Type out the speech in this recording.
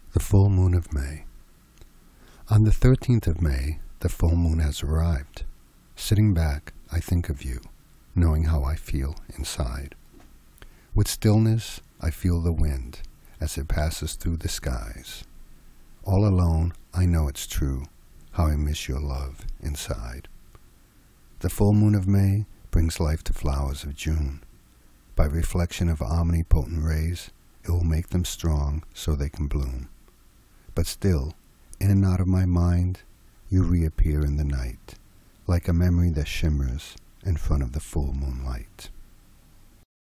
The full moon of May. On the 13th of May, the full moon has arrived. Sitting back, I think of you, knowing how I feel inside. With stillness, I feel the wind as it passes through the skies. All alone, I know it's true, how I miss your love inside. The full moon of May brings life to flowers of June. By reflection of omnipotent rays, it will make them strong so they can bloom. But still, in and out of my mind, you reappear in the night, like a memory that shimmers in front of the full moonlight.